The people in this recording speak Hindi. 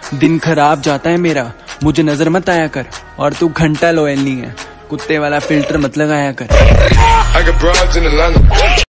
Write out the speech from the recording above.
दिन खराब जाता है मेरा, मुझे नजर मत आया कर। और तू घंटा लॉयल नहीं है, कुत्ते वाला फिल्टर मत लगाया कर।